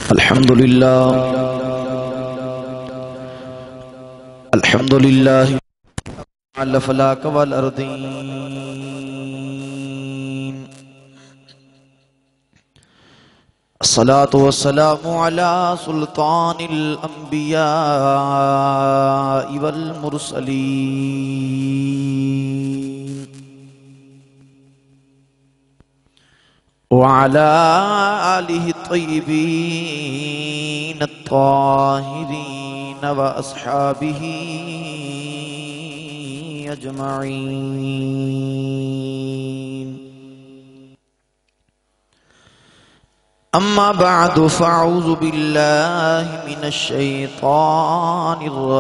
الحمد لله على فلاك والأرضين. الصلاة والسلام على سلطان الأنبياء والمرسلين وعلى آله الطيبين الطاهرين وأصحابه أجمعين. أما بعد فأعوذ بالله من الشيطان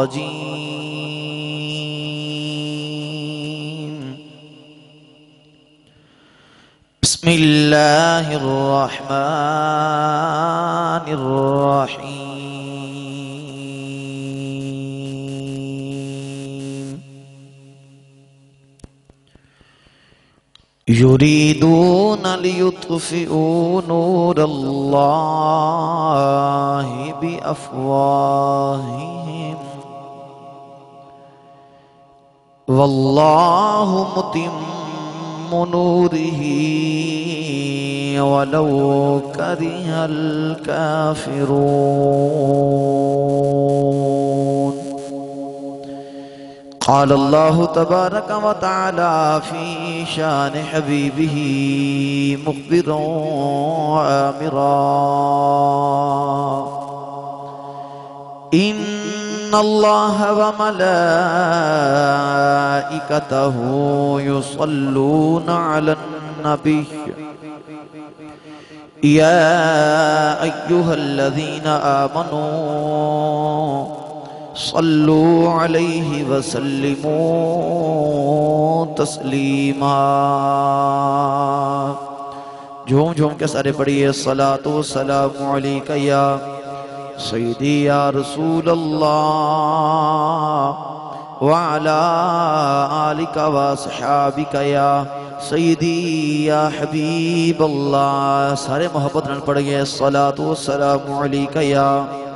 الرجيم. بسم الله الرحمن الرحيم. يريدون ليطفئوا نور الله بأفواههم والله متم نوره ولو كره الكافرون. قال الله تبارك وتعالى في شان حبيبه مخبرا وآمرا: إن الله وملائكته يصلون على النبي يا أيها الذين آمنوا صلوا عليه وسلموا تسلیما. جھوم جھوم کے سارے پڑھیے: الصلاة والسلام علیک یا سیدی یا رسول اللہ وعلا آلک واصحابک یا سیدی یا حبیب اللہ. سارے محبت نال پڑھیے: الصلاة والسلام علیک یا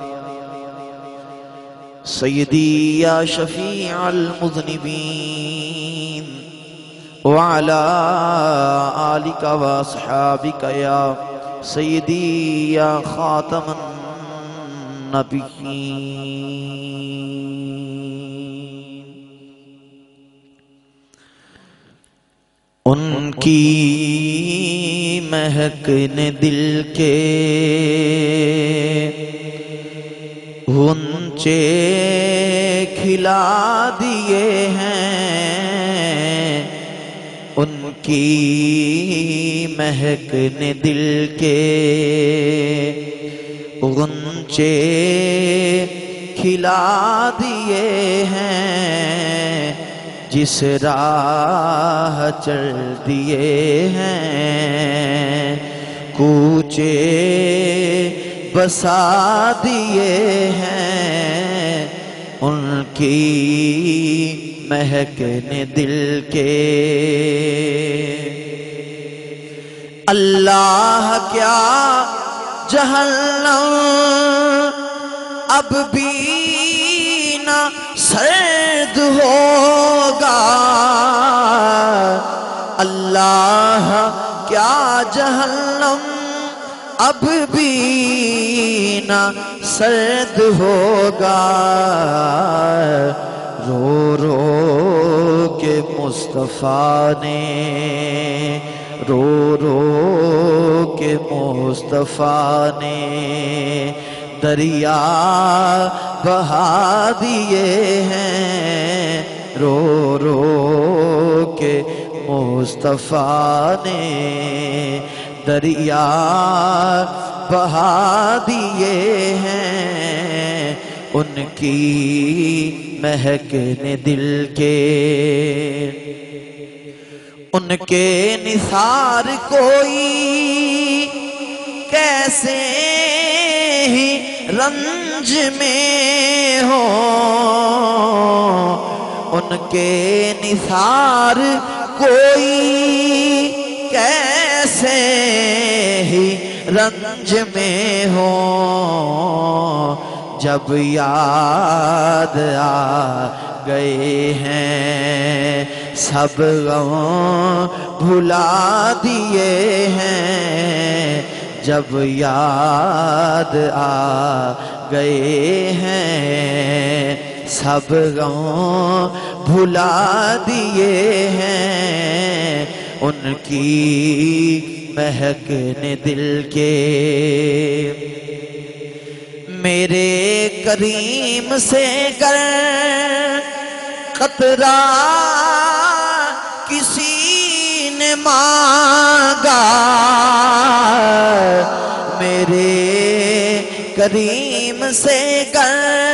سیدی یا شفیع المذنبین وعلا آلک واصحابک یا سیدی یا خاتم النبیین. ان کی مہک نے دل کے غنچے کھلا دیے ہیں. ان کی مہک نے دل کے غنچے کھلا دیے ہیں. جس راہ چل دیے ہیں کوچے بسا دیے ہیں. ان کی مہک نے دل کے اللہ کیا جہنم اب بھی نہ سرد ہوگا. اللہ کیا جہنم اب بھی نہ سرد ہوگا. رو رو کے مصطفیٰ نے رو رو کے مصطفیٰ نے دریا بہا دیے ہیں. رو رو کے مصطفیٰ نے دریا بہا دیے ہیں. ان کی مہک نے دل کے ان کے نثار کوئی کیسے ہی رنج میں ہو. ان کے نثار کوئی کیسے ہی رنج میں ہوں جب یاد آ گئے ہیں سب غم بھلا دیے ہیں جب یاد آ گئے ہیں سب غم بھلا دیے ہیں ان کی مہک نے دل کے میرے کریم سے گر قطرہ کسی نے مانگا میرے کریم سے گر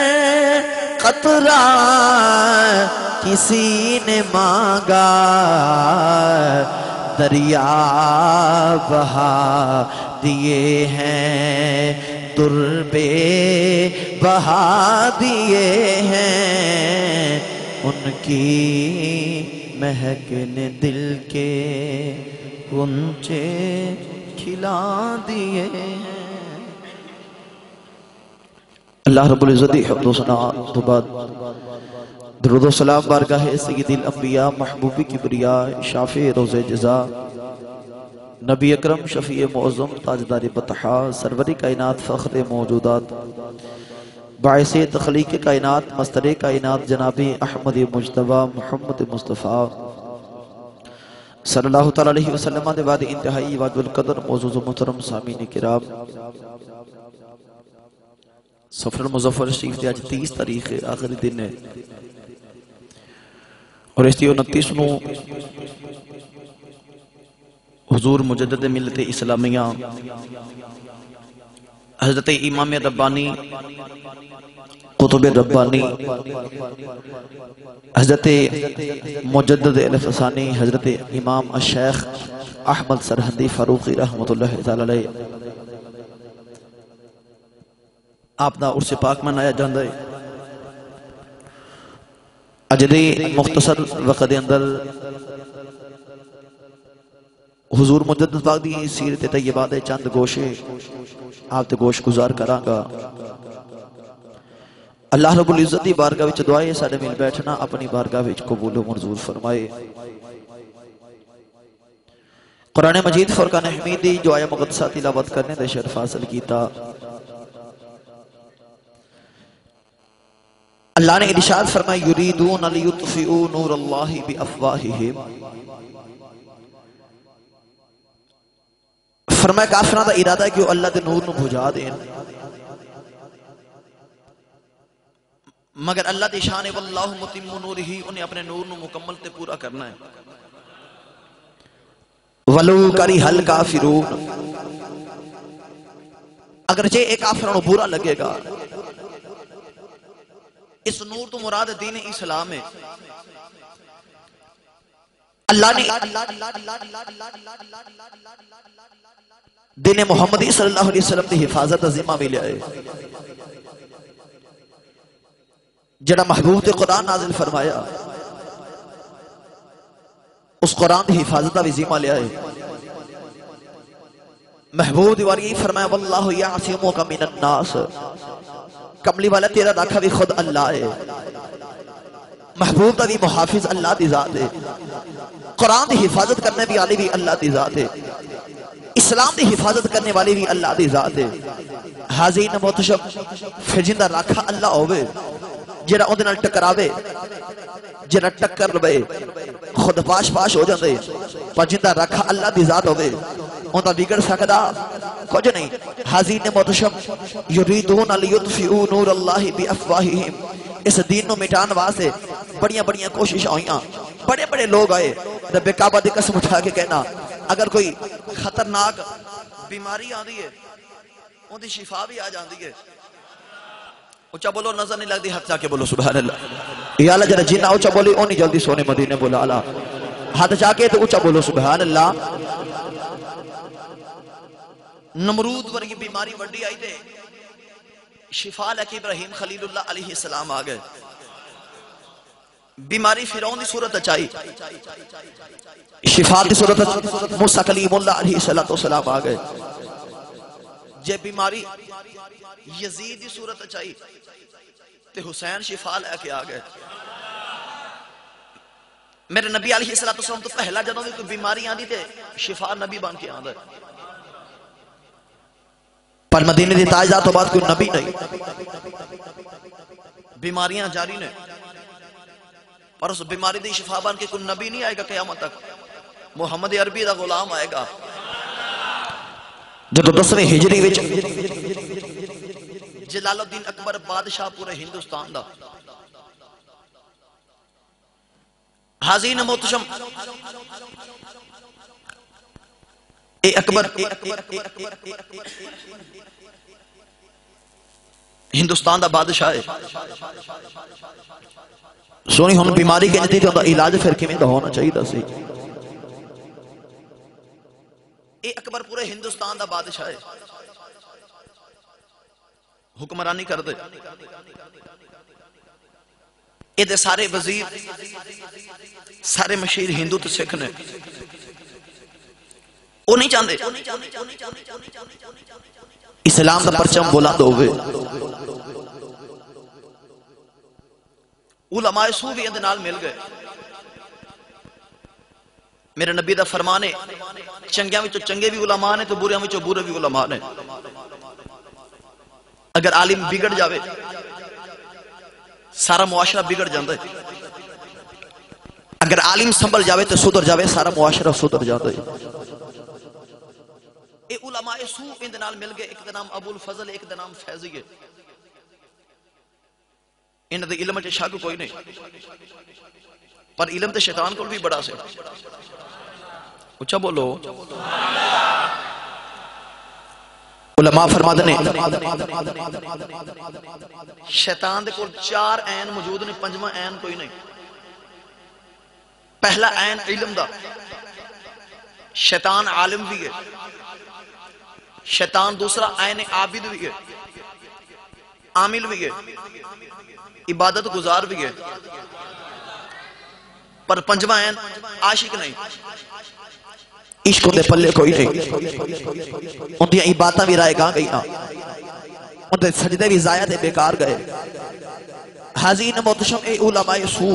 قطرہ کسی نے مانگا دریا بہا دیے ہیں در بے بہا دیے ہیں ان کی مہک نے دل کے غنچے کھلا دیے ہیں۔ اللہ رب العزت حمد و ثنا تو بعد درود و سلام بارگاہ سید الانبیاء محبوب کبریاء شافع روز جزا نبی اکرم شفیع معظم تاجدار بطحا سرور کائنات فخر موجودات باعث تخلیق کائنات مستر کائنات جناب احمد مجتبی محمد مصطفیٰ صلی اللہ تعالیٰ علیہ وسلم دے بعد انتہائی واجب القدر معزز و محترم سامعین کرام سفر مظفر شریف دے آج 30 تاریخ آخری دن ہے اور اس 29 نو حضور مجدد ملت اسلامیہ حضرت امام ربانی قطب ربانی حضرت مجدد الفسانی حضرت امام الشیخ احمد سرہندی فاروقی رحمت اللہ علیہ آپ دا عرص پاک منایا جاندہ ہے اجدی مختصر وقت اندر حضور مجدد پاک دی سیرت طیبہ دے چند گوشے آپ تے گوش گزار کرانگا اللہ رب العزت دی بارگاہ وچ دعائے ساڑھے مل بیٹھنا اپنی بارگاہ وچ قبول و منظور فرمائے قرآن مجید فرقان حمید دی جو آیا مقدسہ تلاوت کرنے دے شرف حاصل کیتا اللہ نے ارشاد فرمایا یریدون لیطفئوا نور اللہ بافواہہم فرمایا کافران دا ارادہ ہے کہ وہ اللہ دے نور نو بھجا دیں مگر اللہ دی شان واللہ متم نورہ انہیں اپنے نور نو مکمل تے پورا کرنا ہے ولو کرہ الکافرون اگرچہ ایک کافرانو برا لگے گا اس نور تو مراد دین اسلام ہے اللہ نے دین محمدی صلی اللہ علیہ وسلم دی حفاظت ذمہ بھی لیا ہے جڑا محبوب تے قرآن نازل فرمایا اس قرآن دی حفاظت بھی ذمہ لیا ہے محبوب دیواری فرمایا واللہ یعصمک من الناس کملی والا تیرا رکھا بھی خود اللہ ہے محبوب دی محافظ اللہ دی ذات ہے قرآن دی حفاظت کرنے بھی والی بھی اللہ دی ذات ہے اسلام دی حفاظت کرنے والی بھی اللہ دی ذات ہے حاضرین محتشم پھر جندہ رکھا اللہ ہوئے جڑا اندھے نال ٹکراوے جڑا ٹکر لوے خود پاش پاش ہو جاندے پر جندہ رکھا اللہ دی ذات ہوئے اندھا بگڑ سکدا کچھ نہیں حاضرین محتشم یریدون لیطفئوا نور اللہ بافواہہم اس دین نو مٹان واسطے بڑیاں بڑیاں کوشش ہوئیاں بڑے بڑے لوگ آئے رب کعبہ دی قسم اٹھا کے کہنا اگر کوئی خطرناک بیماری آندی ہے ان دی شفا بھی آ جاندی ہے اچھا بولو نظر نہیں لگتی ہاتھ جا کے بولو سبحان اللہ یا اللہ جنہ جنہ اچھا بولی اونی جلدی سونے مدینے بولا اللہ ہاتھ جا کے تو اچھا بولو سبحان اللہ نمرود ورگی بیماری وڈی آئی دے شفا لکی ابراہیم خلیل اللہ علیہ السلام آگئے بیماری فرعون دی صورت اچائی شفا دی صورت موسیٰ کلیم اللہ علیہ السلام آگئے جے بیماری یزید دی صورت چاہی تے حسین شفا لے کے آ گئے. میرے نبی علیہ السلام تو پہلا جدوں بھی کوئی بیماری آندی تے شفا نبی بن کے آندا ہے. پر مدینے دی تاجدار تو بعد کوئی نبی نہیں. بیماریاں جاری نے پر اس بیماری دی شفا بن کے کوئی نبی نہیں آئے گا قیامت تک. محمد عربی دا غلام آئے گا. جدو 10ویں ہجری وچ جلال الدین اکبر بادشاہ پورے ہندوستان دا حاضرین محتشم اے اکبر ہندوستان دا بادشاہ ہے. سونی ہن بیماری کے نتیجے دا علاج پھر کیویں دا ہونا چاہیے سی. اے اکبر پورے ہندوستان دا بادشاہ ہے. حکمرانی کر دے. اے دے سارے وزیر سارے مشیر ہندو تے سکھ نے. وہ نہیں چاہتے اسلام دا پرچم بلند ہوئے. علماء سو بھی اندے نال مل گئے. میرے نبی دا فرمانے چنگیاں وچوں چنگے بھی علماء نے تو بریاں وچوں برے بھی علماء نے. اگر عالم بگڑ جاوے سارا معاشرہ بگڑ جاندے. اگر عالم سنبھل جاوے تو سدھر جاوے سارا معاشرہ سدھر جاندے. اے علماء سو اندے نال مل گئے. ایک دا نام ابو الفضل ایک دا نام فیضی ہے. انہاں دے علم وچ شک کوئی نہیں پر علم تے شیطان کول بھی بڑا سے. اچھا بولو. علماء فرماتے ہیں شیطان دے کول 4 عین موجود نے 5واں عین کوئی نہیں. پہلا عین علم دا. شیطان عالم بھی ہے. شیطان دوسرا عین عابد بھی ہے عامل بھی ہے عبادت گزار بھی ہے. پر 5واں عین عاشق نہیں. عشق دے پلے کوئی نہیں. ان دی عبادتاں بھی رائے گاں گئی ان دے سجدے بھی ضائع تے بیکار گئے. حاضرین محتشم اے علماء سو.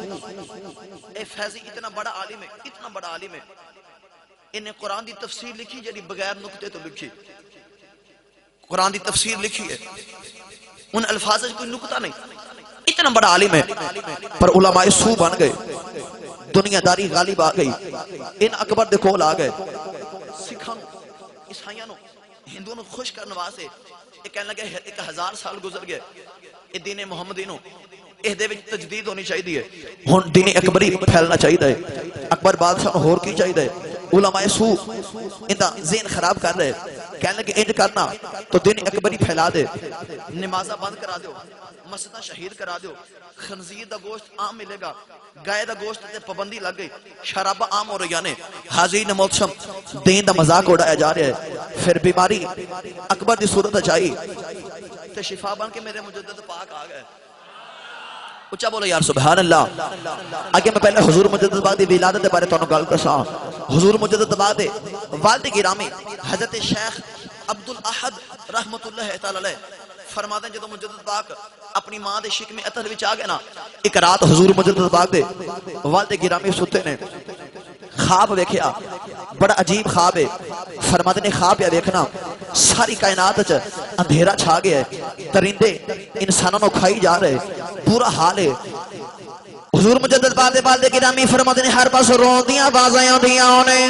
اے فیضی اتنا بڑا عالم ہے اتنا بڑا عالم ہے. انہیں قرآن دی تفسیر لکھی جڑی بغیر نقطے تو لکھی. قرآن دی تفسیر لکھی ہے ان الفاظ کوئی نقطہ نہیں. اتنا بڑا عالم ہے پر علماء سو بن گئے. دنیا داری غالب آ گئی. ان اکبر دے کول آ گئے. سکھاں عیسائیاں نو ہندوؤں نو خوش کرنے واسطے یہ کہنے لگے 1000 سال گزر گئے. یہ دین محمدی نو اس دے وچ تجدید ہونی چاہیے. ہن دین اکبری پھیلنا چاہیے. اکبر بادشاہ ہور کی چاہیے. علماء سو اندا ذہن خراب کر رہے. کہنے لگے انج کرنا تو دین اکبری پھیلا دے. نمازاں بند کرا دیو مسجداں شہید کرا دیو. خنزیر دا گوشت عام ملے گا. گائے دا گوشت تے پابندی لگ گئی. شرابہ عام ہو رہی نے. حاضرین محتشم دین دا مذاق اڑایا جا رہا ہے. پھر بیماری اکبر دی صورت چاہیے تے شفا بن کے میرے مجدد پاک آ گئے. اچھا بولو یار سبحان اللہ. آگے میں پہلے حضور مجدد باغ دی ولادت دے بارے تانوں گل کرساں. حضور مجدد باغ دے والد گرامی حضرت شیخ عبد الاحد رحمت اللہ تعالی علیہ فرماتے ہیں جدو مجدد باغ اپنی ماں دے شک میں عطر وچ آ گئے نا. ایک رات حضور مجدد باغ دے والد گرامی ستے نے. خواب ویکھیا بڑا عجیب خواب ہے. فرماتے نے خواب یا ویکھنا ساری کائنات وچ اندھیرا چھا گیا ہے. درندے انسانوں کو کھائی جا رہے. برا حال ہے. حضور مجدد باغ دے والد گرامی فرماتے نے ہر پاس روندیاں آوازاں آندیاں نے.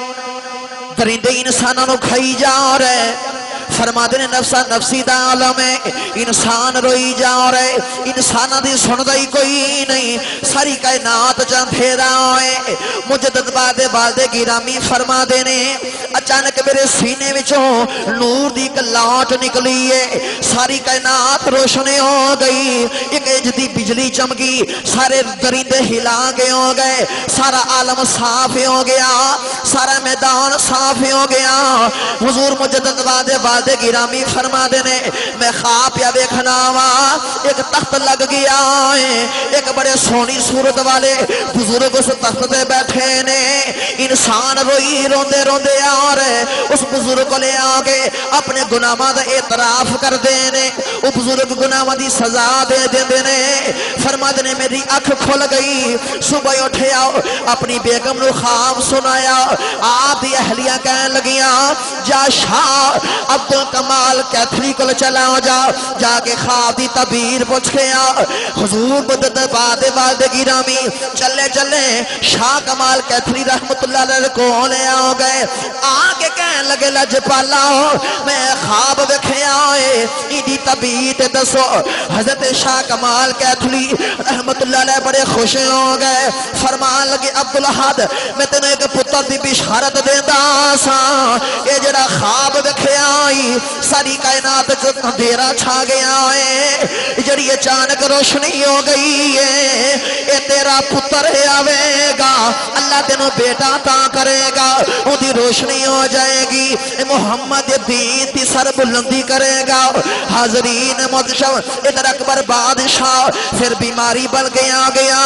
درندے انسانوں کو کھائی جا رہے. فرماتے نے نفسا نفسی دا عالم ہے. انسان روئی جا رہے. انسانہ دی سندا ہی کوئی نہیں. ساری کائنات چاں پھیرا ہوئے. مجدد بعد والد گرامی فرما دینے اچانک میرے سینے وچوں نور دی لاٹ نکلی ہے. ساری کائنات روشن ہو گئی. ایک اجدی بجلی چمکی. سارے درندے ہلا کے ہو گئے. سارا عالم صاف ہو گیا. سارا میدان صاف ہو گیا. حضور مجدد بعد والد گرامی فرما دینے میں خواب یا دیکھنا وا. ایک تخت لگ گیا ہے. ایک بڑے سونی صورت والے بزرگ اس تخت دے بیٹھے نے. انسان روئی روندے روندے آ اور اس بزرگ کو لے آگے اپنے گناہاں دا اعتراف کر دینے وہ بزرگ گناہاں دی سزا دے دینے فرما دینے میری اکھ کھل گئی صبح اٹھے آؤ اپنی بیگم نو خواب سنایا آپ دی اہلیاں کہنے لگیاں جا شاہ عبدالکمال کیتھری کو چلا جا کے خواب دی تعبیر پوچھ کے آ حضور مدد بعد والد گرامی چلے چلے شاہ کمال کیتھری رحمت اللہ علیہ کو لے آؤ گئے آگے کہنے لگے لجپالا میں خواب وکھے آئے ایدی طبیعت دسو حضرت شاہ کمال کیتھری رحمت اللہ علیہ بڑے خوش ہو گئے فرمان لگے عبدالحد میں تینوں ایک پتر دی بشارت دیندہ سا یہ جڑا خواب وکھے آئی ساری کائنات جو اندھیرا چھا گیا ہے جڑی اچانک روشنی ہو گئی ہے یہ تیرا پتر آوے گا اللہ تینوں بیٹا تا کرے گا وہ دی روشنی ہو جائے گی محمد دین تی سر بلندی کرے گا حاضرین مدشو ادھر اکبر بادشاہ پھر بیماری بن گیا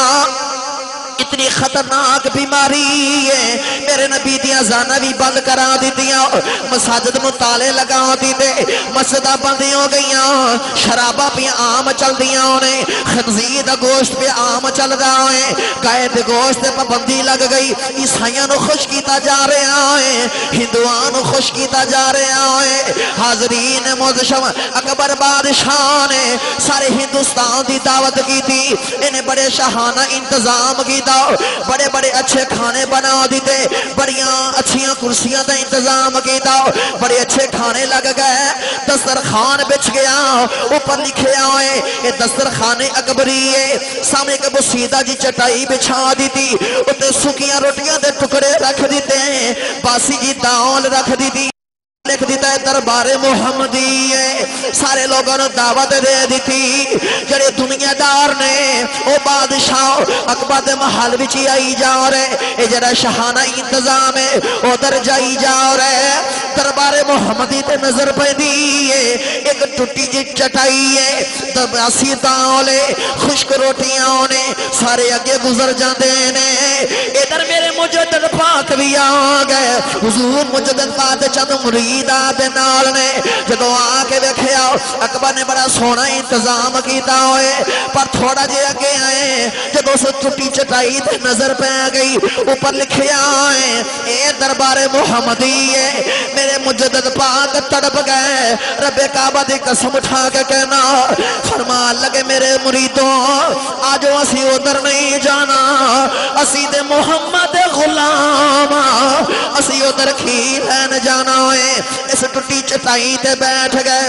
اتنی خطرناک بیماری ہے میرے نبی دیا زانہ بھی بند کرا دی دیا مساجد مطالعے لگا دی دے مسجدہ بندی ہو گئیاں شرابہ پہ عام چل دیا انہیں خنزیر گوشت پہ عام چل رہا ہے قید گوشت پہ بندی لگ گئی عیسائیاں نو خوش کیتا جا رہا ہے ہندوان خوش کیتا جا رہا ہے حاضرین مدشم اکبر بادشاہ نے سارے ہندوستان دی دعوت کی تھی انہیں بڑے شاہانہ انتظام کی بڑے بڑے اچھے کھانے بنا دیتے بڑیاں اچھیاں کرسیاں دا انتظام کیتا بڑے اچھے کھانے لگ گئے دسترخوان بچ گیا اوپر لکھے آئے یہ دسترخوان اکبری ہے سامنے کے بسیدہ جی چٹائی بچھا دیتی اتے سکیاں روٹیاں دے ٹکڑے رکھ دیتے ہیں باسی جی داول رکھ دیتی لکھ دیتا ہے دربار محمدی ہے سارے لوگوں نے دعوت دے دیتی جڑے دنیا دار نے او بادشاہ اکبر دے محل بچی آئی جا رہے اے جڑا شہانہ انتظام ہے او در جائی جا رہے دربار محمدی تے نظر پہ دیئے ایک ٹوٹی جی چٹائی ہے دباسی تاولے خشک روٹیاں نے سارے اگے گزر جاندے نے ادھر میرے مجدد پاک بھی آگئے حضور مجدد پاک چند مرید دے نال نے جدو آکے دیکھے آؤ اکبر نے بڑا سونا انتظام کیتا ہوئے پر تھوڑا جے اگے آئے جدو سے ٹوٹی چٹائی تے نظر پہ آگئی اوپر لکھے آئے اے دربار محمدی ہے میرے مجدد پاک تڑپ گئے رب کعبہ دی قسم اٹھا کے کہنا فرمان لگے میرے مریدوں آجو اسی ادھر نہیں جانا اسی دے محمد غلام اسی ادھر کھیل ہے جانا ہوئے اس ٹوٹی چٹائی تے بیٹھ گئے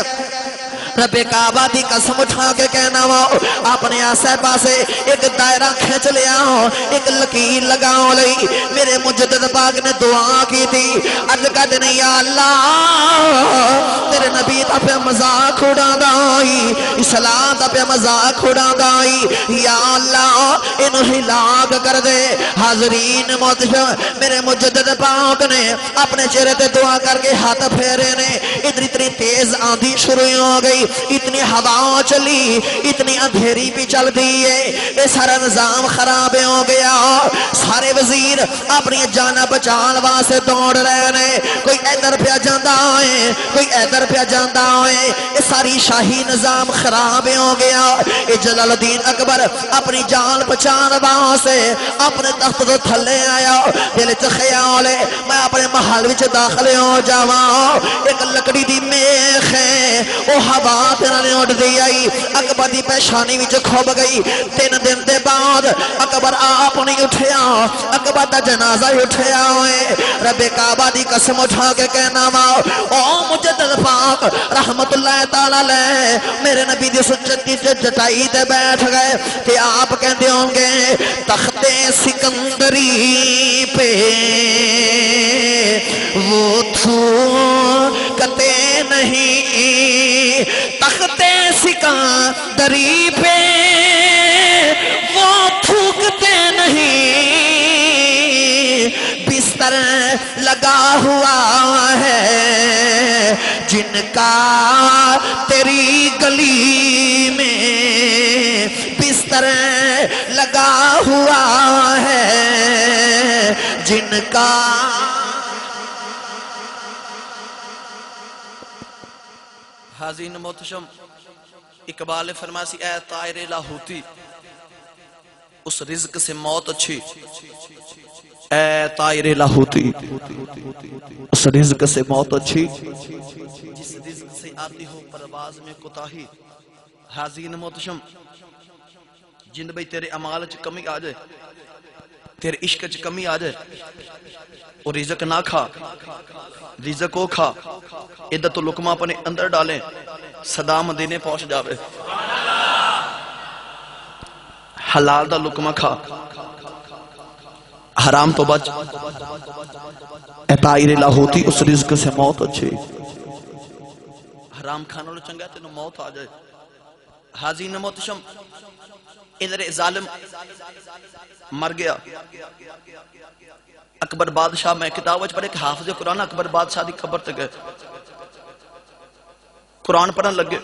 رب کعبہ دی قسم اٹھا کے کہنا ہو اپنے آسے پاسے ایک دائرہ کھینچ لیا ہو ایک لکیر لگاؤ لئی میرے مجدد پاک نے دعا کی تھی عرض کہتے ہیں یا اللہ تیرے نبی تا پہ مذاق اڑا دائی اسلام تا پہ مذاق اڑا دائی یا اللہ انہوں ہلاک کر دے حاضرین مدشہ میرے مجدد پاک نے اپنے چہرے تے دعا کر کے ہاتھ پھیرے نے اتنی تیز آندھی شروع ہو گئی اتنی ہوا چلی اتنی اندھیری بھی چل دی ہے یہ سارا نظام خراب ہو گیا سارے وزیر اپنی جانا بچان واسے دوڑ رہے ہیں کوئی ادھر پہ جاندہ ہے کوئی ادھر پہ جاندہ ہے یہ ساری شاہی نظام خراب ہو گیا یہ جلال الدین اکبر اپنی جان بچان واسے اپنے تخت تو تھلے آیا دل چ خیال ہے میں اپنے محل وچ داخل ہو جاواں ایک لکڑی دی میخ ہے وہ ہوا تیرا نے اٹھ دی آئی اکبر دی پیشانی وچ کھوب گئی 3 دن دے بعد اکبر آپ نہیں اٹھیا اکبر دا جنازہ اٹھیا ہوئے رب کعبہ دی قسم اٹھا کے کہنا او مجدد پاک رحمت اللہ تعالیٰ لے میرے نبی دی سچتی جٹائی دے بیٹھ گئے کہ آپ کہندے ہوں گے تخت سکندری پہ وہ تھوکتے نہیں تخت سکندری پہ وہ تھوکتے نہیں بستر لگا ہوا ہے جن کا تیری گلی میں بستر لگا ہوا ہے جن کا حاضرین محتشم، اقبال نے فرمایا سی اے طائر لاہوتی، اس رزق سے موت اچھی، اے طائر لاہوتی اس رزق سے موت اچھی، جس رزق سے آتی ہو پرواز میں کوتاہی۔ حاضرین محتشم، جن بھئی تیرے اعمال چ کمی آ جائے، تیرے عشق چ کمی آ جائے، اور رزق نہ کھا، رزق کو کھا، ادھر تو لقمہ اپنے اندر ڈالیں، صدا مدینے پہنچ جاوے۔ حلال دا لقمہ کھا، حرام تو بچ، اے طائر لاہوتی اس رزق سے موت اچھی۔ حرام کھانا لو چنگا تینوں موت آ جائے۔ حاضرین محتشم، ادھر ظالم مر گیا۔ اکبر بادشاہ، میں کتاب وچ پڑھے کہ حافظ قرآن اکبر بادشاہ دی قبر تے گئے، قرآن پڑھن لگے،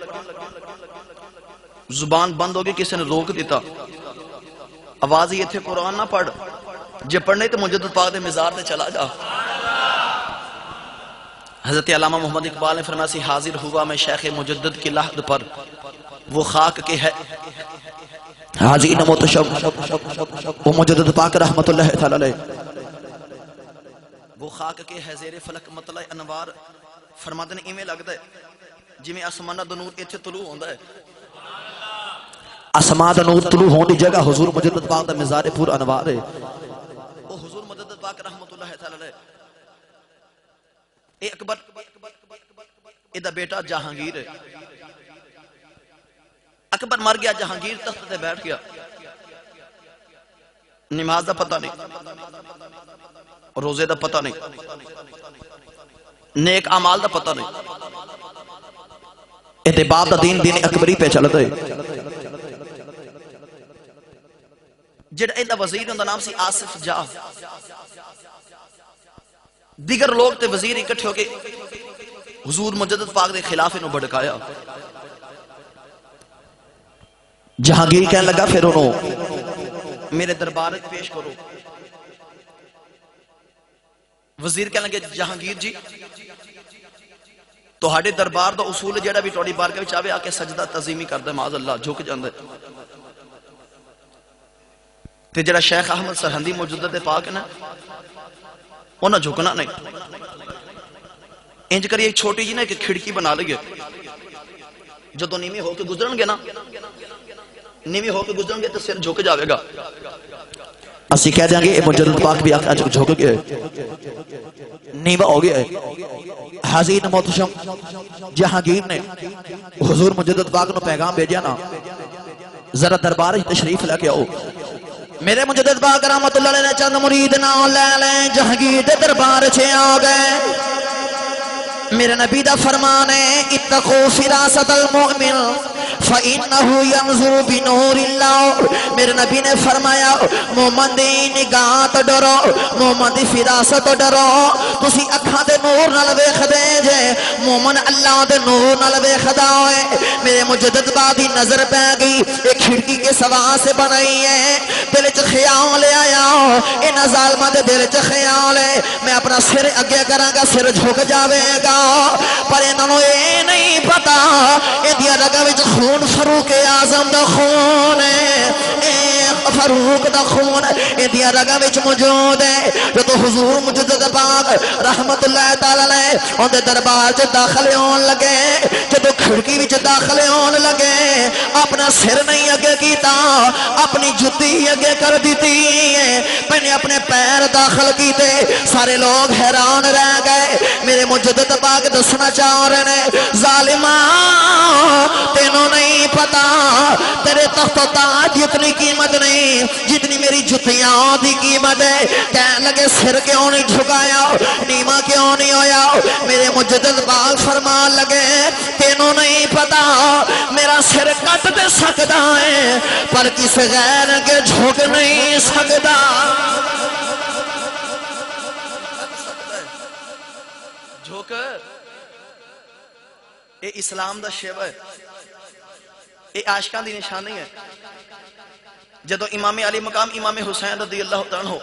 زبان بند ہو گئی، کسی نے روک دیتا، آواز یہ تھے قرآن نہ پڑھ، جے پڑھنے تو مجدد پاک دے مزار تے چلا جا۔ حضرت علامہ محمد اقبال نے فرمایا سی حاضر ہوا میں شیخ مجدد کی لحد پر، وہ خاک کے ہے حاضرین محتشم، وہ مجدد پاک رحمت اللہ تعالی علیہ، وہ خاک کے ہے زیر فلک مطلع انوار۔ فرماتے نے ایمیں لگتا ہے جی میں آسمانہ دا نور ایتھے طلوع ہوندہ ہے، آسمان دا نور طلوع ہوندی جگہ حضور مجدد پاک دا مزار پور انوار ہے۔ وہ حضور مجدد پاک رحمت اللہ تعالی علیہ، اے اکبر ایدہ بیٹا جہانگیر ہے۔ اکبر مر گیا، جہانگیر تخت تے بیٹھ گیا، نماز دا پتہ نہیں، روزے دا پتہ نہیں، نیک اعمال دا پتہ نہیں، احتباب دا دین دین اکبری پہ چلتا ہے۔ جڑا ایدہ وزیر اندہ نام سی آصف جا، دیگر لوگ تے وزیر اکٹھے ہو کے حضور مجدد پاک دے خلاف انہوں بڑھکایا۔ جہانگیر کہنے لگا پھر انہوں میرے دربار پیش کرو۔ وزیر کہنے لگے جہانگیر جی تو ہاڑے دربار دا اصول جڑا بھی توڑی بارگاہ وچ آوے آکے سجدہ تعظیمی کر دے، معاذ اللہ جھک جاندے۔ تے جڑا شیخ احمد سرہندی مجدد پاک نا انہاں جھکنا نہیں، انج کری ایک چھوٹی جی نا ایک کھڑکی بنا لگے، جدو نیمی ہو کے گزرن گے نا، نیمی ہو کے گزرن گے تو سر جھک جاوے گا۔ اسی کہہ جائیں گے اے مجدد پاک بھی آکے جھک گئے، نیمہ ہو گیا ہے۔ حاضرین محتشم، جہانگیر نے حضور مجدد پاک نو پیغام بھیجیا نا، ذرا دربار تشریف لے کے آؤ۔ میرے مجدد پاک رحمت اللہ علیہ چند مرید نہ لے لیں، جہانگیر دے دربار چھے آ گئے۔ میرے نبی دا فرمان ہے اتقو فراست المؤمن فَإِنَّهُ يَنْظُرُ بِنُورِ اللَّهِ۔ میرے نبی نے فرمایا مومن دی نگاہ تو ڈرو، مومن دی فراست تو ڈرو، تسی اکھاں دے نور نال ویکھدے جے، مومن اللہ دے نور نال ویکھدا ہوئے۔ میرے مجدد با دی نظر پہ گئی، ایک کھڑکی کے سوا سے بنائی ہے، دل چ خیال آیا، انہاں ظالماں دے دل چ خیال ہے میں اپنا سر اگے کراں گا سر جھک جاوے گا، پر انہوں اے نہیں پتا اے دیا رگا وچ خون فاروق اعظم دا خون ہے، فاروق دا خون اے دیا رگا وچ موجود ہے۔ جو تو حضور مجدد پاک رحمت اللہ تعالی علیہ ان دے دربار چ داخل ہون لگے، جدو کھڑکی وچ داخل ہون لگے اپنا سر نہیں اگے کیتا، اپنی جتی اگے کر دیتی ہے، پہنے اپنے پیر داخل کیتے، سارے لوگ حیران رہ گئے۔ میرے مجدد پاک دسنا چاہ رہے ہیں ظالمان تینوں نہیں پتا تیرے تخت و تاج اتنی قیمت نہیں جتنی میری جتیاں دی قیمت ہے۔ کہنے لگے سر کیوں نہیں جھکایا، نیمہ کیوں نہیں ہویا؟ میرے مجدد پاک فرمان لگے تینوں نہیں پتا میرا سر کٹ دے سکتا ہے پر کس غیر کے جھک نہیں سکتا۔ جھک اے اسلام دا شیوہ ہے، اے عاشقان دی نشانی ہے۔ جدو امام علی مقام امام حسین رضی اللہ تعالیٰ عنہ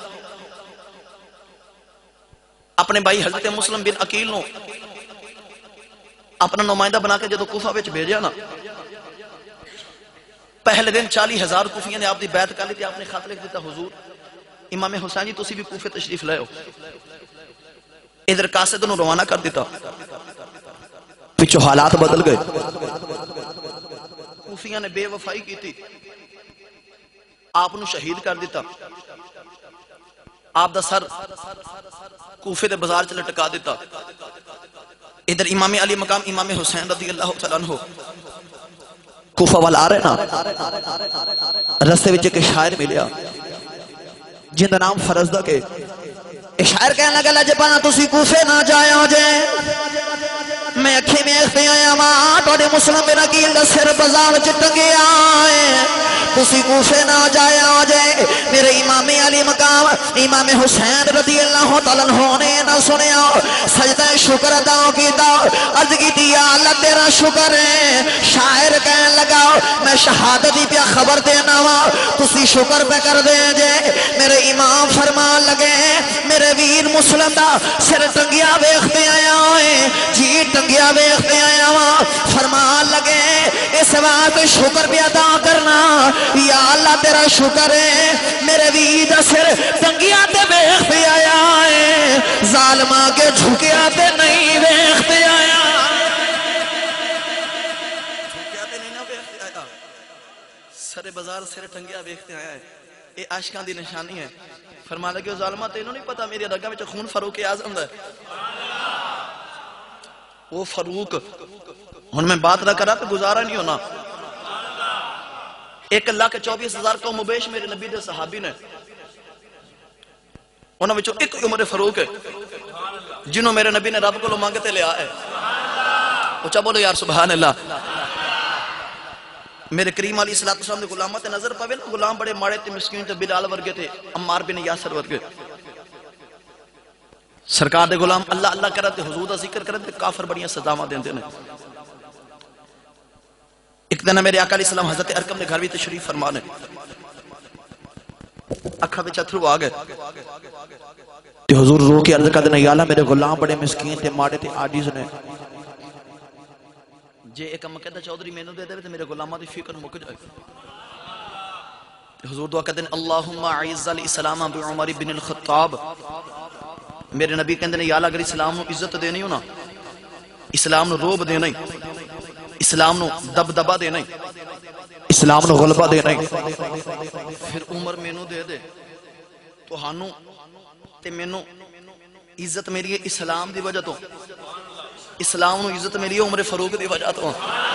اپنے بھائی حضرت مسلم بن عقیل نو اپنا نمائندہ بنا کے جدو کوفہ وچ بھیجیا نا، پہلے دن 40,000 کوفیاں نے آپ دی بیعت کر لی تھی. آپ نے خط لکھ دیتا، حضور امام حسین جی تسی بھی کوفے تشریف لے آؤ. ادھر قاصد نو روانہ کر دیتا، پچھو حالات بدل گئے. کوفیاں نے بے وفائی کی تھی، آپ نو شہید کر دیتا. آپ دا سر کوفے دے بازار چ لٹکا دیتا. ادھر امام علی مقام امام حسین رضی اللہ تعالیٰ عنہ کوفہ وال آ رہے نا، رستے وچ ایک شاعر ملیا جن دا نام فرزدہ کے. شاعر کہنے لگا لجبانا تسی کوفے نہ جائے ہو جائے، میں اکھی میں اختی آیا ماں توڑے مسلم بن عقیل دا سر بازار چٹنگے آئے. تسی کوفے نہ جائے ہو جائے، میرے امام علی مقام امام حسین رضی اللہ تعالیٰ عنہ نے نہ سنیا، سجدہ شکر ادا کیتا، عرض کی یا اللہ تیرا شکر ہے. شاعر کہنے لگا میں شہادتی پہ خبر دینا وا، تسی شکر پہ کر دے جے. میرے امام فرمان لگے میرے ویر مسلم دا سر ٹنگیا ویختے آیا ہوئے، جی ٹنگیا ویختے آیا وا. فرمان لگے اس وقت شکر پہ ادا کرنا، یا اللہ تیرا شکر ہے میرے ویر دا سر ٹنگیا تے ویختے آیا ہے، ظالمہ کے جھکیا تے نہیں ویختے آیا. جھکیا تے نہیں نہ ویختے آیا، سر بازار سر ٹنگیا ویختے آیا ہے. یہ عاشقاں دی نشانی ہے. فرما لگے ظالمہ تینوں نہیں پتا میری رگاں وچ خون فاروق اعظم دا ہے. وہ فاروق ہن میں بات نہ کرا تو گزارا نہیں ہونا. 1,24,000 قوم بیش میرے نبی دے صحابی نے، انہاں وچوں ایک عمر فاروق ہے جنہوں میرے نبی نے رب کو مانگتے لے آئے. اچھا بولو یار سبحان اللہ. میرے کریم علیہ السلام نے غلامت نظر پاوے نا، غلام بڑے ماڑے تھے، مسکین تھے، بلال ورگے تھے، عمار بن یاسر ورگے. سرکار دے غلام اللہ اللہ کرتے، حضور دا ذکر کرتے، کافر بڑیاں سزاواں دیندے نے. ایک دن میرے آقا علیہ السلام حضرت ارقم نے گھر بھی تشریف فرمانے، اکھا وچ اتھرو آ گئے تے حضور رو کے عرض کردے یا اللہ میرے غلام بڑے مسکین تے ماڑے تے عاجز نے، جے ایک مقدہ چودھری مینوں دے دے تے میرے غلاماں دی فکر مک جائے. حضور دعا کردے اللہم اعز الاسلام بعمر بن الخطاب. میرے نبی کہندے نے یا اللہ اگر اسلام نو عزت دینی ہو نا، اسلام نو روب دینا، اسلام نو دبدبا دینا، اسلام نو غلبہ دینا، پھر عمر مینوں دے دے تو ہانوں تے مینوں عزت میری ہے اسلام دی وجہ تو، اسلام نو عزت میری ہے عمر فاروق دی وجہ تو.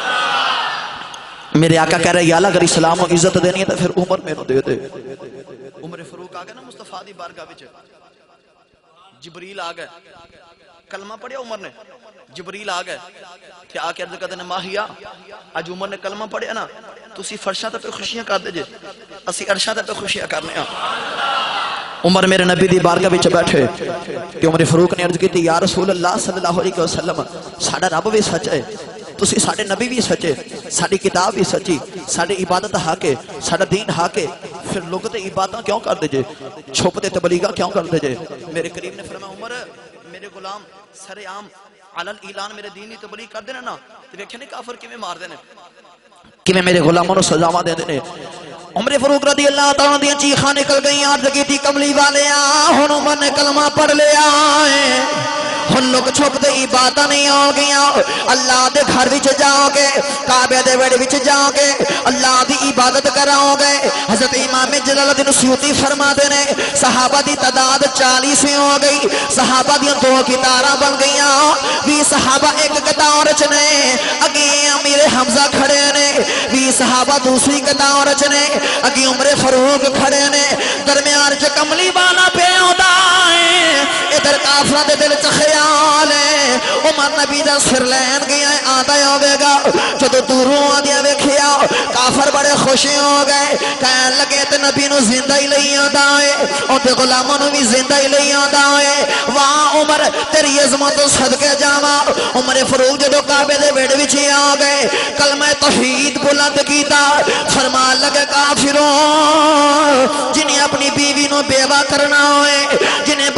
میرے آقا کہہ رہے یا اللہ اگر اسلام نو عزت دینی ہے تو پھر عمر مینوں دے دے. عمر فاروق آ گئے نا مصطفیٰ دی بارگاہ وچ، جبریل آ گئے، کلمہ پڑھیا عمر نے، جبریل آ گئے کہ آ کے عرض کہتے ہیں ماہیا آج عمر نے کلمہ پڑھیا نا، تسی فرشاں تے خوشیاں کر دے جے، اسی عرشاں تے خوشیاں کرنے ہاں. عمر میرے نبی دی بارگاہ وچ بیٹھے کہ عمر فاروق نے عرض کی یا رسول اللہ صلی اللہ علیہ وسلم ساڈا رب بھی سچ ہے، تسی ساڈے نبی بھی سچے، ساڈی کتاب بھی سچی، ساڈی عبادت حق ہے، ساڈا دین حق ہے، پھر لوگ تے عبادتاں کیوں کر دے جے، چھپتے تبلیغاں کیوں کر دے جے. میرے کریم نے فرمایا عمر میرے غلام سر عام علل اعلان میرے دین دی تبلیغ کر دینا نا تے ویکھے نے کافر کیویں مار دینے، کیویں میرے غلاموں نو سزاواں دے دینے. عمر فاروق رضی اللہ تعالیٰ عنہ دیاں چیخاں نکل گئیں، عرض کیتی کملی والیاں ہن عمر نے کلمہ پڑھ لیا ہے، ہن لوگ چھپتے عبادتاں نہیں آ گیاں، اللہ دے گھر وچ جاؤ گے، کعبے دے ویڑے وچ جاؤ گے، اللہ دی عبادت کراؤ گے. حضرت امام جلال الدین سیوطی فرماتے نے صحابہ دی تعداد 40 ہو گئی، صحابہ دیاں 2 قطاراں بن گئیاں، 20 صحابہ ایک قطار وچ نے، اگے امیر حمزہ کھڑے نے، 20 صحابہ دوسری قطار وچ نے، اگے عمر فاروق کھڑے نے، درمیان چ کملی والا پہ ہوندا ہے. ادھر کافراں دے دل چ خیال ہے عمر نبی دا سر لین گیا آتا ہوے گا. جدو دوروں آدیا ویکھیا کافر بڑے خوش ہو گئے، کہن لگے تے نبی نو زندہ ہی لئی آندا ہے، اونتے غلاماں نو بھی زندہ ہی لئی آندا ہے. واہ عمر تیری عظمت صدقے جاواں. عمر فاروق جدو کعبے دے ویڑے وچ آ گئے، کلمہ توحید بلند کیتا، فرمان لگے کافروں جنہیں اپنی بیوی نو بیوہ کرنا ہوئے، جنہیں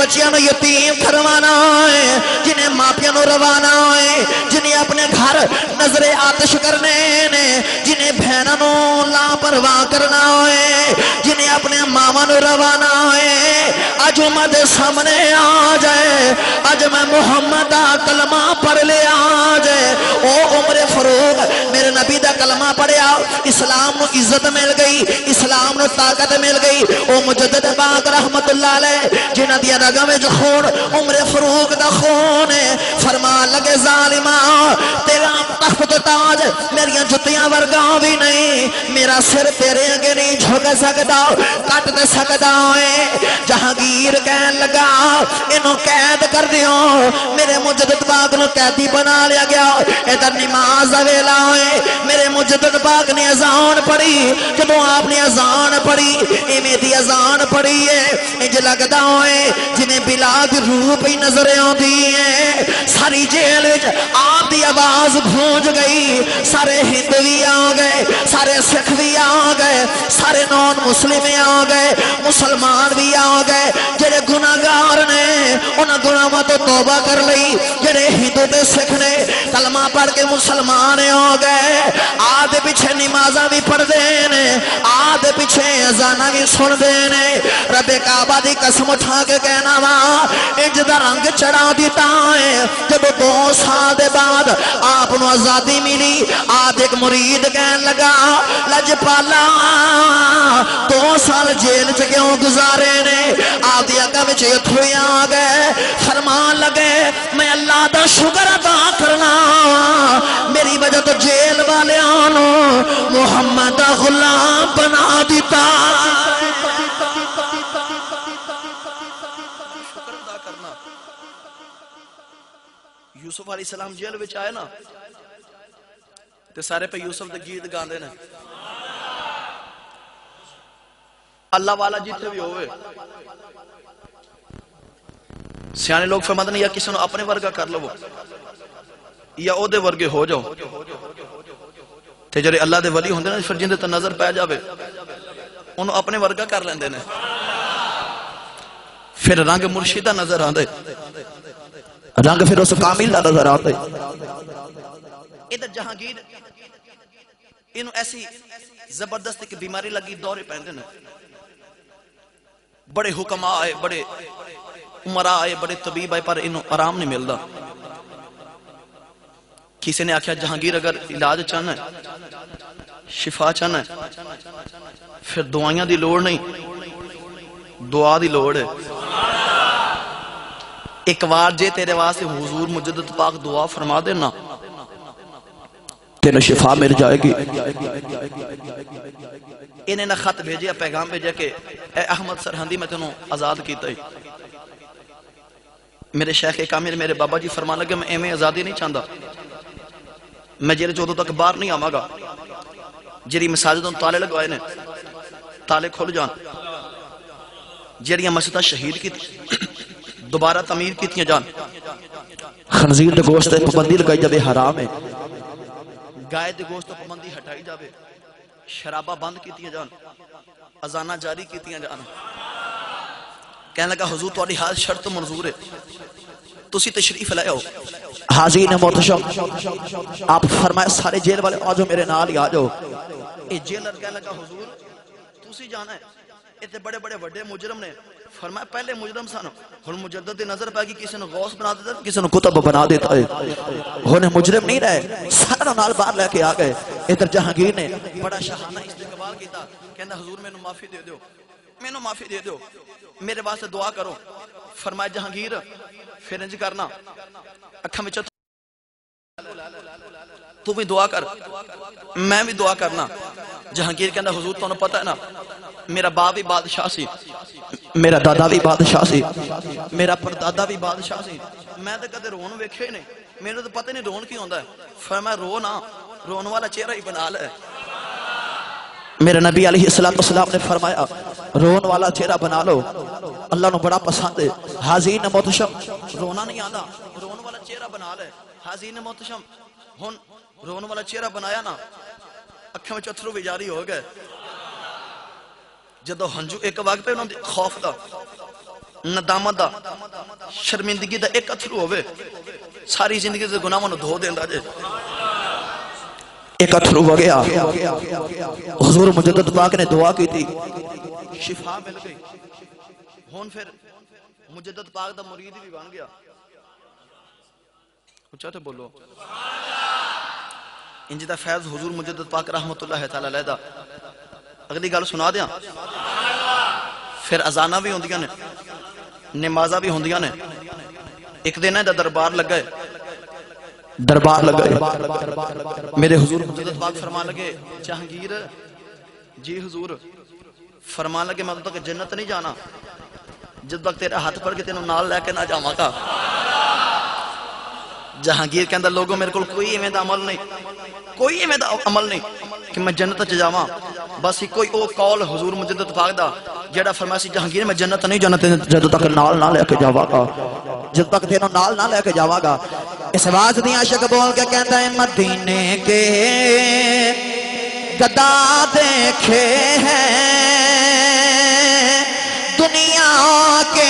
بچیاں نو یتیم کروانا ہے، جنہیں ماپیاں نو روانا ہے، جنہیں اپنے گھر نظر آتش کرنے نے، جنہیں بہنوں نو لاپرواہ کرنا ہے، جنہیں اپنے ماما نو روانا ہے، اج امت سامنے آ جائے، اج میں محمد دا کلمہ پڑھ لے آ جائے۔ او عمر فاروق میرے نبی دا کلمہ پڑھیا، اسلام نو عزت مل گئی، اسلام نو طاقت مل گئی۔ او مجدد پاک رحمت اللہ علیہ جنہ دیا رگا میں جو خون عمر فاروق دا خون ہے، فرمان لگے ظالمہ تیرا تخت تاج میریاں جتیاں ورگاں بھی نہیں، میرا سر تیرے اگے نہیں جھک سکتا، کٹ دے سکتا ہے۔ جہانگیر کہن لگا انہوں قید کر دیو، میرے مجدد پاک نو قیدی بنا لیا گیا۔ ادھر نماز دا ویلا ہے، میرے مجدد پاک نے اذان پڑھی، جدوں آپ نے اذان پڑھی ایویں دی اذان پڑھی ہے انج لگدا ہے جنہیں بلال دی روح پہ نظر آندی ہے۔ ساری جیل وچ آپ دی آواز گونج گئی، سارے ہندو بھی آ گئے، سارے سکھ بھی آ گئے، سارے نون مسلم آ گئے، مسلمان بھی آ گئے۔ جڑے گناہگار نے انہاں گناہاں تو توبہ کر لئی، جڑے ہندو تے سکھ نے کلمہ پڑھ کے مسلمان ہو گئے۔ آدھے پیچھے نمازاں بھی پڑھ دے نے، آدھے پیچھے اذاناں بھی سن دے نے۔ رب کعبہ دی قسم اٹھا کے کہنا وا انج دا رنگ چڑھا دیتا ہے جب 2 سال دے بعد آپ نو آزادی ملی۔ آدھ ایک مرید کہن لگا لجپالا 2 سال جیل چ کیوں گزارے نے؟ آپ دی اگا وچ اتھوئی آ گئے، فرمان لگے میں اللہ دا شکر ادا کرنا میری وجہ تو جیل والے آنو محمد دا غلام بنا دیتا۔ شکر ادا کرنا۔ یوسف علیہ السلام جیل وچ آئے نا تے سارے پہ یوسف دے گیت گاندے نے۔ اللہ والا جیتے بھی ہوئے سیانے لوگ فرماتے ہیں یا کسی نے اپنے ورگا کر لو یا او دے ورگے ہو جاؤ، تے جڑے اللہ دے ولی ہوندے نا پھر جندے تے نظر پہ جاوے انہوں اپنے ورگا کر لیندے نے، پھر رنگ مرشدہ نظر آندے، رنگ پھر اس کامل دا نظر آندے۔ ادھر جہانگیر انہوں ایسی زبردست ایک بیماری لگی، دورے پہندے نے، بڑے حکم آئے، بڑے عمرہ آئے، بڑے طبیب آئے، پر انہوں آرام نہیں ملدا۔ کسی نے آکھیا جہانگیر اگر علاج چاہنا ہے، شفا چاہنا ہے، پھر دعائیاں دی لوڑ نہیں، دعا دی لوڑ ہے۔ ایک بار جے تیرے واسطے حضور مجدد پاک دعا فرما دینا تینوں شفا مل جائے گی۔ انہیں نہ خط بھیجیا، پیغام بھیجیا کہ اے احمد سرہندی میں تینوں آزاد کیتا ہی۔ میرے شیخ کامل میرے بابا جی فرمان لگے میں ایمیں آزادی نہیں چاہتا، میں جیلے چودوں تک باہر نہیں آماں گا، جیری مساجدوں تالے لگوائے نے تالے کھول جان، جیریاں مسجدہ شہید کی دوبارہ تعمیر کیتیاں جان، خنزیر دے گوشت تے پابندی لگائی جاوے حرام ہے، گائے دے گوشت تو پابندی ہٹائی جاوے، شرابہ بند کیتیاں جان، اذانہ جاری کیتیاں جان۔ کہنے لگا حضور تواڈی ہر شرط منظور ہے، تسی تشریف لائے ہو۔ حاضرین محتشم آپ فرمائے سارے جیل والے آجو میرے نال ہی آجو۔ اے جیلر کہنے لگا حضور تسی جانا ہے، اتنے بڑے بڑے وڈے مجرم نے، فرمایا پہلے مجرم سن، ہن مجدد دی نظر پہ گی کسی نے غوث بنا دیتا، کسی نے کتب بنا دیتا ہے، ہونے مجرم نہیں رہے، سارا نال باہر لے کے آ گئے۔ ادھر جہانگیر نے بڑا شاہانہ استقبال کیتا، کہندا حضور میں نو معافی دے دیو، میں نو معافی دے دیو، میرے واسطے دعا کرو۔ فرمایا جہانگیر پھر انج کرنا، اکھاں وچ تو بھی دعا کر میں بھی دعا کرنا۔ جہانگیر کہندا حضور تانوں پتہ ہے نا میرا باپ بھی بادشاہ سی، میرا دادا بھی بادشاہ سی، میرا پردادا بھی بادشاہ سی، میں تو کدے رون ویکھے نہیں، میرے تو پتہ نہیں رون کی ہوندا ہے۔ فرمایا رو نہ، رون والا چہرہ ہی بنا لے۔ میرے نبی علیہ السلام نے فرمایا رون والا چہرہ بنا لو، اللہ نو بڑا پسند ہے۔ حاضرین محتشم رونا نہیں آندا، رون والا چہرہ بنا لے۔ حاضرین محتشم ہن رون والا چہرہ بنایا نا، اکھاں وچ اتھرو بھی جاری ہو گئے، جدو ہنجو ایک وقت پہ انہوں نے خوف دا ندامت دا شرمندگی دا ایک اتھرو ہوئے ساری زندگی سے گناہوں نے دھو دیندہ جے ایک اتھرو ہو گیا حضور مجدد پاک نے دعا کی تھی شفا مل گئی ہون پھر مجدد پاک دا مرید بھی بن گیا اچھا تو بولو انجی دا فیض حضور مجدد پاک رحمت اللہ تعالیٰ علیہ دا اگلی گال سنا دیا پھر ازانہ بھی ہوندیاں نے نمازہ بھی ہوندیاں نے ایک دن ہے دا دربار لگ گئے دربار لگ گئے میرے حضور مجدد پاک فرمان لگے جہانگیر جی حضور فرمان لگے میں تک جنت نہیں جانا جب تک تیرے ہاتھ پر کے تینوں نال لے کے نہ جاواں گا جہانگیر کے اندر لوگوں میرے کل کوئی ایویں دا عمل نہیں کوئی ایویں دا عمل نہیں کہ میں جنت چ جاواں بس ہی کوئی او قول حضور مجدد پاک دا جیڑا فرمایا سی جہانگیر میں جنت نہیں جانا جدو تک نال نہ لے کے جاواں گا جب تک تینوں نال نہ لے کے جاواں گا اس آواز دی عاشق بول کے کہتا ہے مدینے کے گدا دیکھے ہیں دنیا کے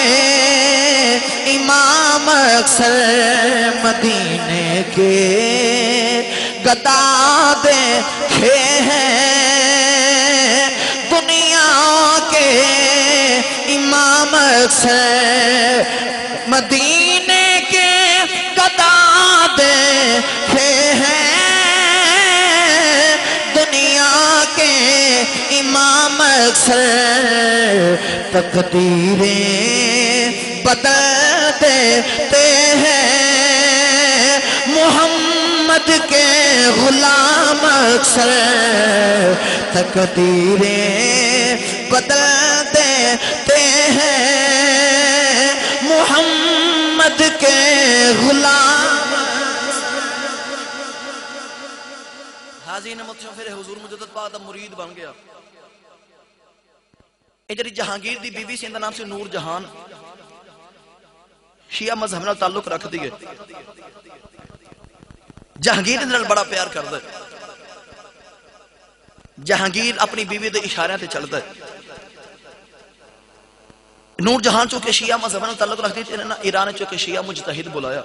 امام اکثر مدینے کے گدا دیکھے ہیں دنیا کے امام اکثر مدینے کے گدا دیکھے ہیں دنیا کے امام اکثر تقدیریں بدل دیتے ہیں محمد کے غلام اکثر تقدیریں بدل دیتے ہیں محمد کے غلام حاضرین متشوں پھر حضور مجدد پاک دا مرید بن گیا اے جڑی جہانگیر دی بیوی سی اندر نام سے نور جہان شیعہ مذہب نال تعلق رکھ دیئے جہانگیر اندر بڑا پیار کر دے جہانگیر اپنی بیوی دے اشارے تے چل دے نور جہان چونکہ شیعہ مذہب نال تعلق رکھ دیئے ایران چونکہ شیعہ مجتہد بلایا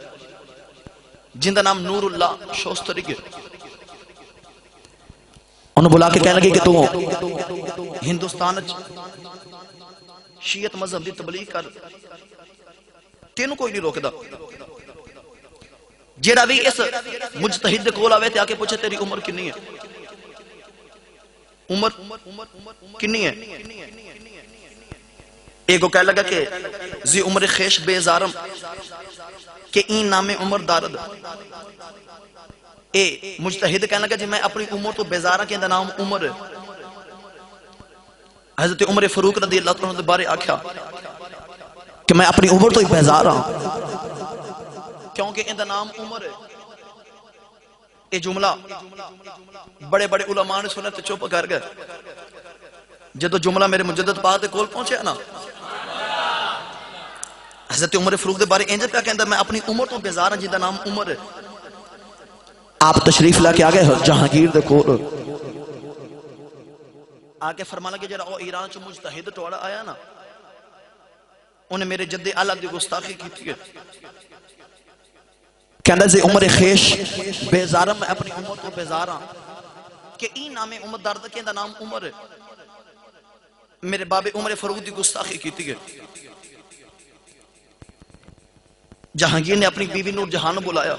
جن دا نام نور اللہ شوستری کے انہوں بلا کے کہنے لگے کہ تو ہندوستان شیعت مذہب دی تبلیغ کر تینوں کوئی نہیں روک دا جیڑا بھی اس مجتہد دے کول آوے تے آکے پوچھے تیری عمر کنی ہے عمر کنی ہے ایک کہہ لگا کہ زی عمر خیش بیزارم کہ این نام عمر دارد اے مجتہد کہنے لگا جی میں اپنی عمر تو بیزارہ کے اندر نام عمر ہے حضرت عمر فاروق رضی اللہ عنہ بارے آکھیا کہ میں اپنی عمر تو ہی بیزار ہوں کیونکہ اندر نام عمر ہے اے جملہ بڑے بڑے علماء نے سنے تو چوپ کر گئے جدو جملہ میرے مجدد پاک دے کول پہنچے نا حضرت عمر فاروق دے بارے انجل پہ کہندہ میں اپنی عمر تو بیزار ہوں جدہ نام عمر ہے آپ تشریف لا کے آگئے جہانگیر دے کول آگے فرمانا کہ جرا او ایران چو مجتہد ٹوڑا آیا نا انہیں میرے جد اعلیٰ دی گستاخی کی تھی کہندہ سے عمر خیش بیزارم میں اپنی عمر تو بیزاراں کہ این نام عمر دارد کے اندر نام عمر ہے میرے باب عمر فاروق دی گستاخی کی تھی جہانگیر نے اپنی بیوی نور جہان بلایا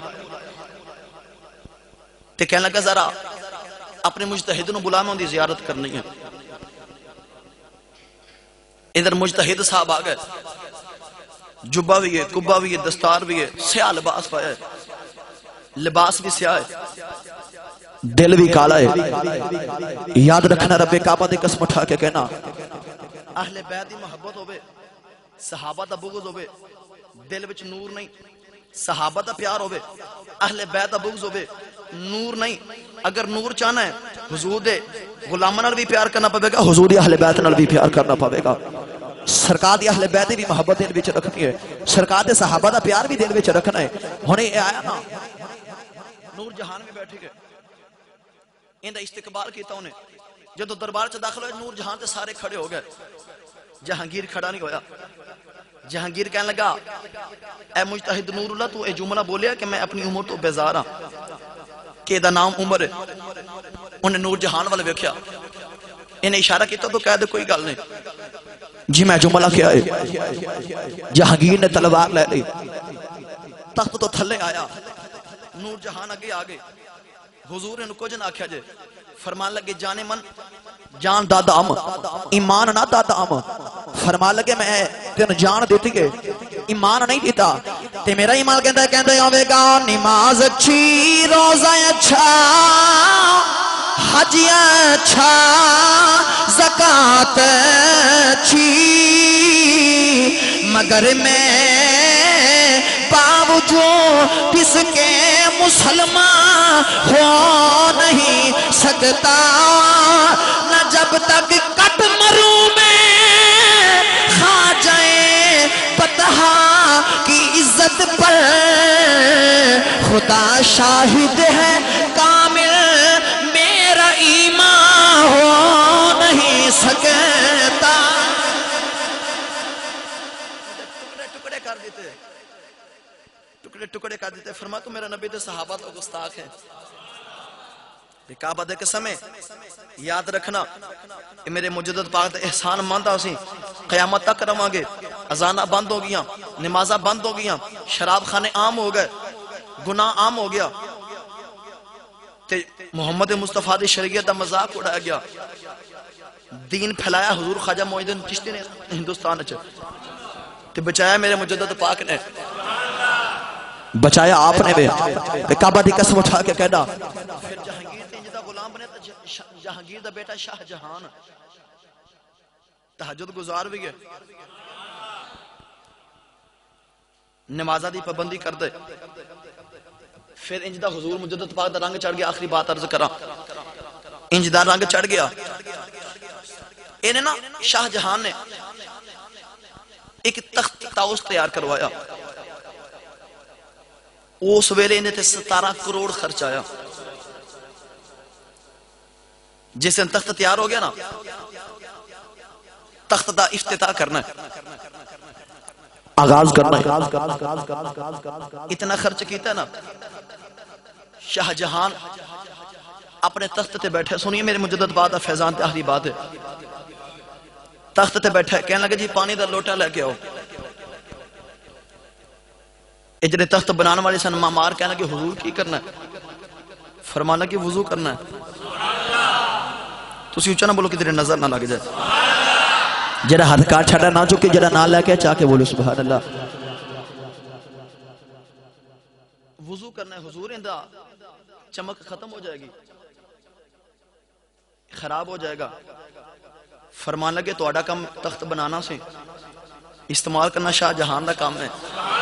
تے کہنے لگا ذرا اپنے مجتہد نو بلا میں ان دی زیارت کرنی ہے ادھر مجتہد صاحب آگئے جبہ بھی ہے کبہ بھی ہے دستار بھی ہے سیاہ لباس پایا ہے لباس بھی سیاہ ہے دل بھی کالا ہے یاد رکھنا رب کعبہ دے قسم اٹھا کے کہنا اہل بیت دی محبت ہوئے صحابہ دا بغض ہوئے دل وچ نور نہیں صحابہ دا پیار ہوئے اہل بیت دا بغض ہوئے نور نہیں اگر نور چاہنا ہے حضور دے غلامہ نال بھی پیار کرنا پڑے گا حضور دی اہل بیت نال بھی پیار کرنا پڑے گا سرکار دی اہل بیت بھی محبت دل وچ رکھنی ہے سرکار دے صحابہ دا پیار بھی دل وچ رکھنا ہے ہونے یہ آیا نا نور جہان میں بیٹھے گئے ان دا استقبال کیتا انہیں جدو دربار چ داخل ہوئے نور جہان تے سارے کھڑے ہو گئے جہانگیر کھڑا نہیں ہویا جہانگیر کہنے لگا اے مجتہد نور اللہ تو اے جملہ بولیا کہ میں اپنی عمر تو بیزار ہاں کہ دا نام عمر ہے. انہیں نور جہان والے ویکھیا انہیں اشارہ کیتا تو کہہ دے کوئی گل نہیں جی میں جملہ کیا ہے. جہانگیر نے تلوار لے لی, تخت تو تھلے آیا, نور جہان اگے آگے. حضور نے کچھ نہ آکھیا جے, فرمان لگے جانے من جان دادا ام ایمان نہ دادا ام. فرما لگے میں تین جان دیتی گے ایمان نہیں دیتا تے میرا ایمان کہندے آوے گا نماز اچھی روزہ اچھا حج اچھا زکات اچھی مگر میں باوجود اس کے مسلمان ہو نہیں سکتا نہ جب تک کٹ مروں میں کھا جائے پتہا کی عزت پر خدا شاہد ہے کامل میرا ایمان ہو نہیں سکتا. ٹکڑے کر دیتے, ٹکڑے کر دیتے. فرما تو میرا نبی دے صحابہ تو گستاخ ہے. کعبہ دے قسم ہے یاد رکھنا کہ میرے مجدد پاک دے احسان ماندا اسی قیامت تک رواں گے. اذاناں بند ہو گیاں, نمازاں بند ہو گیاں, شراب خانے عام ہو گئے, گناہ عام ہو گیا تے محمد مصطفیٰ دی شریعت دا مذاق اڑایا گیا. دین پھیلایا حضور خواجہ معین الدین چشتی نے ہندوستان وچ تے بچایا میرے مجدد پاک نے, بچایا آپ نے بھی. کعبہ دی قسم اٹھا کے کہنا پھر جہانگیر تے انج دا غلام بنے تے جہانگیر دا بیٹا شاہ جہان تہجد گزار بھی گئے, نمازہ دی پابندی کر دے. پھر انج دا حضور مجدد پاک دا رنگ چڑھ گیا. آخری بات عرض کرا, انج دا رنگ چڑھ گیا. انہیں نا شاہ جہان نے ایک تخت تاؤس تیار کروایا. اس ویلے انہیں تے 17 کروڑ خرچ آیا. جس دن تخت تیار ہو گیا نا, تخت دا افتتاح کرنا ہے, آغاز کرنا ہے. اتنا خرچ کیتا ہے نا. شاہ جہان اپنے تخت تے بیٹھے, سنیے میرے مجدد بات ہے, فیضان تے آخری بات ہے. تخت تے بیٹھے کہنے لگے جی پانی دا لوٹا لے کے آؤ. اجرے تخت بنانے والے سن مامار کہنے لگے حضور کی کرنا ہے؟ فرمانا کہ وضو کرنا ہے. تسی اچھا نہ بولو کہ تیرے نظر نہ لگ جائے. جڑا ہاتھ کاٹ چھڑا نہ چکے, جڑا نہ لے کے چاہ کے بولو سبحان اللہ. وضو کرنا ہے. حضور اندہ چمک ختم ہو جائے گی, خراب ہو جائے گا. فرمان لگے تو آڈا کم تخت بنانا سے استعمال کرنا شاہ جہان دا کام ہے.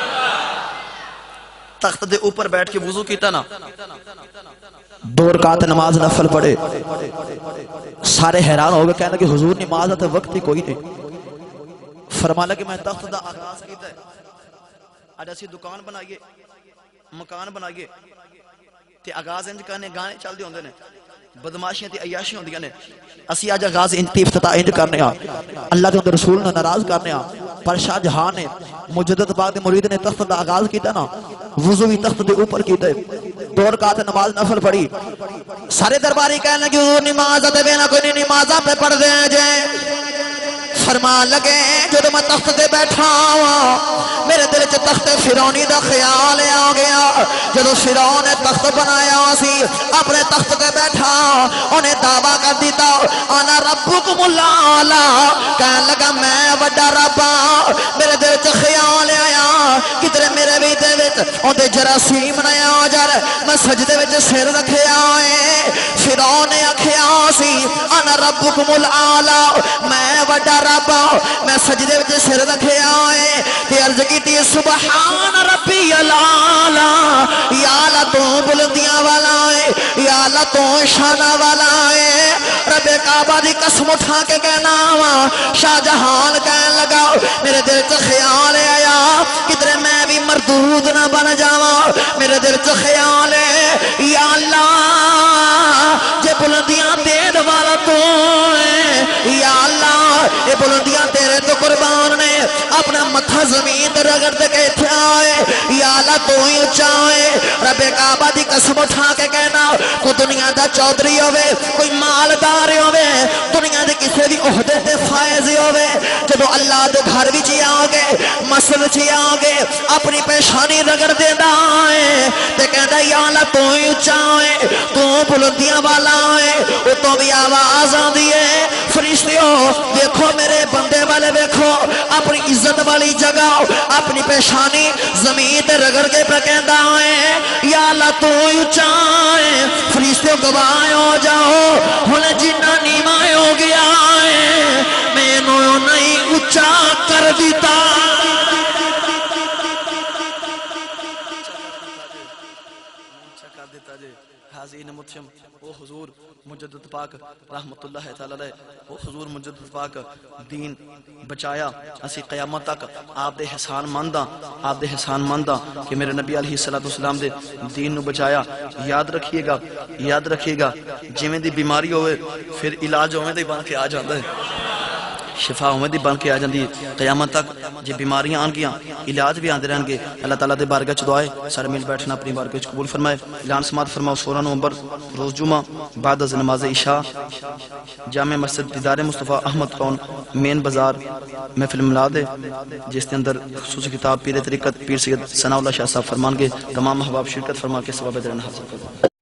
تخت دے اوپر بیٹھ کے وضو کیتا نا, 2 رکعت نماز نفل پڑھے. سارے حیران ہو گئے, کہنے کہ حضور نماز تے وقت ہی کوئی نہیں. فرمانا کہ میں تخت دا آغاز کیتا ہے. آج اسی دکان بنائیے, مکان بنائیے تے آغاز انج کرنے گانے چل دے ہوندے نے, بدماشیاں تے عیاشیاں ہوندیاں نے. اسی آج آغاز انج تے افتتاح انج کرنے ہاں, اللہ دے رسول نے ناراض کرنے ہاں. پر شاہ جہان نے مجدد پاک دے مرید نے تخت دا آغاز کیتا نا, وضو بھی تخت دے اوپر کیتا ہے. 2 رکعت نماز نفل پڑھی. سارے درباری کہنے لگے حضور نماز تے بنا کوئی نہیں, نمازاں پہ پڑھ دے جے. فرمان لگے جب میں تخت دے بیٹھا ہوں میرے دل چ تخت فرعونی دا خیال آ گیا. جب فرعون نے تخت بنایا سی اپنے تخت دے بیٹھا, انہیں دعویٰ کر دیتا انا ربکم الاعلی. کہنے لگا میں وڈا رب ہاں. میرے دل چ خیال آیا کدھر میرے بھی دے وچ اودے جراثیم نہ آ جائے, میں سجدے وچ سر رکھیا ہے. فرعون نے آکھیا سی انا ربکم الاعلی, میں وڈا رب میں سجدے وچ سر رکھیا ہے تے عرض کیتی سبحان ربی الاعلی. یا اللہ تو بلندیاں والا ہے, یا اللہ تو شانہ والا ہے. رب کعبہ دی قسم اٹھا کے کہنا وا, شاہ جہان کہنے لگا میرے دل چ خیال آیا کدھر میں بھی مردود نہ بن جاواں. میرے دل چ خیال ہے یا اللہ جے بلندیاں دین والا تو ہے, یا اللہ یہ بلندیاں تیرے تو قربان نے, اپنا متھا زمین تے رگڑ دے کے ایتھے آئے یا اللہ تو ہی اچا ہوئے رب کعبہ دی قسم اٹھا کے کہنا کوئی دنیا دا چودھری ہوئے کوئی مالدار ہوئے دنیا دے کسے بھی عہدے تے فائز ہوئے جب اللہ دے گھر بھی جی آگے مسجد جی آگے اپنی پیشانی رگڑ دے دائیں تے کہنا یا اللہ تو ہی اچا ہوئے تو بلندیاں والا ہوئے وہ تو بھی آواز آن دیئے فرشتیوں دیکھو میرے بندے والے دیکھو اپنی عزت والی جگہ اپنی پیشانی زمین تے رگڑ کے پرکندہ ہوئے یا اللہ تو ہی اچا ہوئے فرشتیوں گواہ ہو جاؤ ہلے جنہ نیمائے ہو گیا ہے میں نو نہیں اچا کر دیتا حاضرین متشم او حضور مجدد پاک رحمت اللہ تعالی او حضور مجدد پاک دین بچایا اسی قیامت تک آپ دے احسان منداں آپ دے احسان منداں کہ میرے نبی علیہ السلام دے دین نو بچایا یاد رکھیے گا جویں دی بیماری ہوئے پھر علاج ہوئے دی بن کے آ جاندا ہے شفا ہوئے دی بن کے آ جاندی قیامت تک جی بیماریاں آن گیاں علاج بھی آندے رہن گے اللہ تعالیٰ دے بارگاہ چ دعائے سارے مل بیٹھنا اپنی بارگاہ چ قبول فرمائے اعلان سماعت فرماؤ 16 نومبر روز جمعہ بعد از نماز عشاء جامع مسجد دیدار مصطفیٰ احمد کون مین بازار محفل میلاد ہے جس کے اندر خصوصی کتاب پیر طریقت پیر سید ثناء اللہ شاہ صاحب فرمان کے تمام احباب شرکت فرما کے ثواب اجر حاصل کریں